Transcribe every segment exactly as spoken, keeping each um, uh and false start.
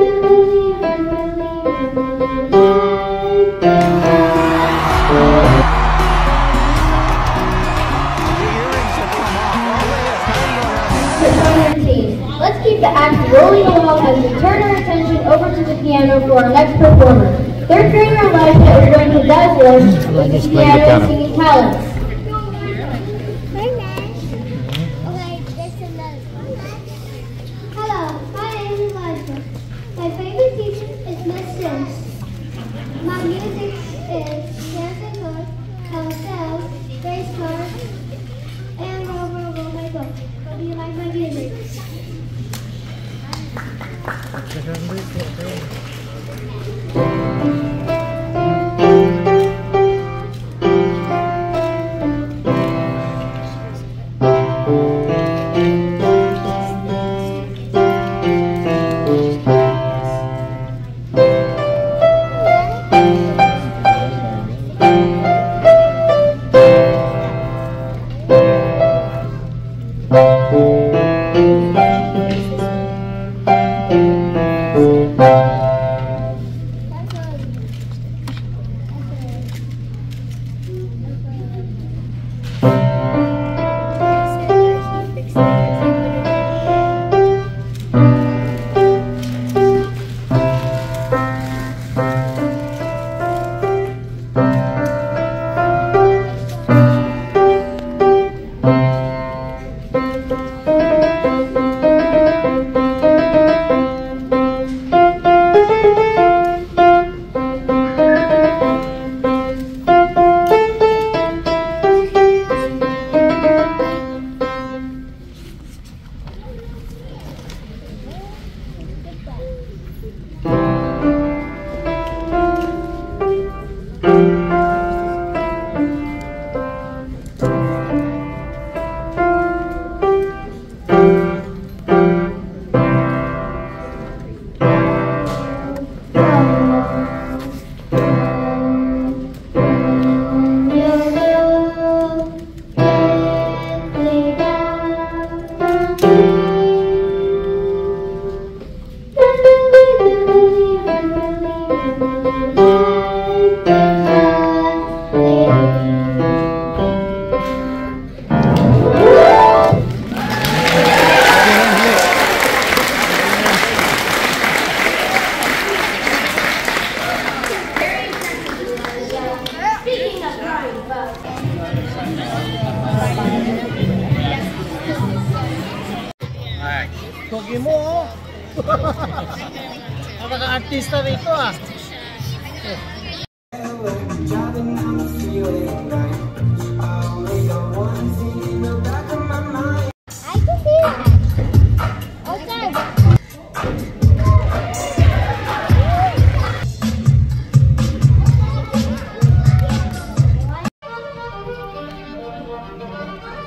Let's keep the act rolling along as we turn our attention over to the piano for our next performer. Third grader Elijah is going to dazzle us with his piano and singing talents. Hello, my name is Elijah. My favorite teacher is Miss Sims. My music is Dancing Hood, Carousel, Race Car, and Roll, Roll, Roll My Boat. Do you like my music? Pogi mo, oh. Napaka-artista rito, ah. I can see that. Okay.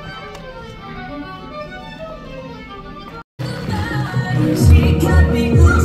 She got me good.